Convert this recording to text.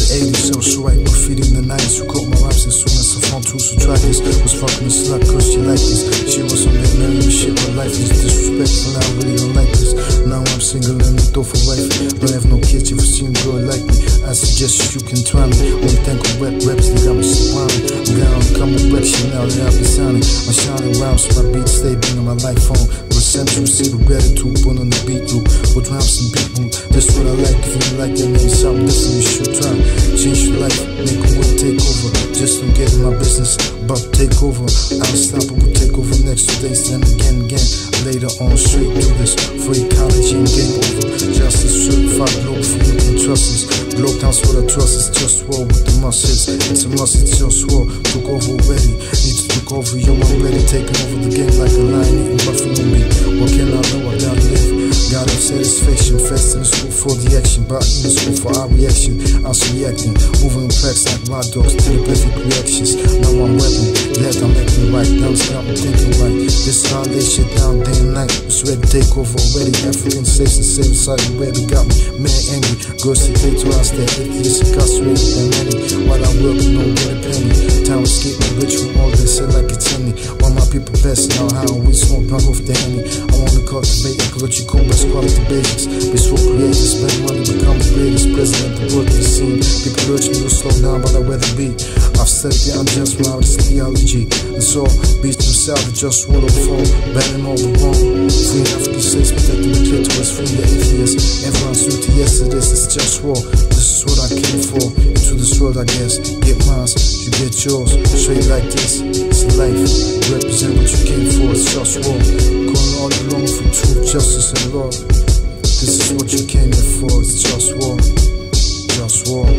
80s, I was so right, graffiti in the 90s. You caught my rhymes as soon as I found two subtractors. Was fucking a slut cause she liked this. She was on that married me, shit, my life is disrespectful. I really don't like this. Now I'm single and with for wife. Don't have no kids if you see a girl like me. I suggest you can try me. Only think of wet reps, they got me smiling. I'm down, come with direction now that I'll be signing. My shining rhymes, my beats stay being on my life phone. Reception, receive the gratitude, put on the beat loop. With rhymes and beat loop. That's what I like. If you like that name, something listen, you should try. Change your life, make a world take over. Just don't get in my business, but take over. Unstoppable take over next 2 days, then again. Later on, straight to this free college and game over. Justice certified, global for you can trust this. Globe towns what I trust is JustWar with the muscles. It's a must, it's JustWar. Took over already, need to took over. Yo, I'm ready, taking over the game like a lion eating buffalo meat. What can I know? I gotta live. Got no satisfaction, fast in the school for the action, but in the school for our reaction. I was reacting, moving facts like my dogs to the perfect reactions. Now I'm rapping, glad I'm acting right. Now it's got me thinking right. This how I lay shit down day and night. It's ready to take over already. African slaves and save side already got me mad angry. Girls say to us that atheists incarcerated than many. While I'm working, don't get a penny. Time to escape me rich from all this, said like it's any. While my people passing out how we smoke drunk off the henny. I wanna cultivate ecological best quality basics. Peaceful creators, spend money, become the greatest president the world has seen. People urge me to slow down, but I'd rather be. I've studied the unjust route, it's theology. And so, beats themselves, the just swallow fall, banning all the wrong. Free African slaves, protecting the clitoris, free the atheists. Everyone's duty, yes it is, it's JustWar. This is what I came for, into this world I guess. Get mine, you get yours, straight like this. It's life, represent what you came for, it's JustWar. Calling all you long for truth, justice and love. This is what you came here for, it's JustWar. JustWar.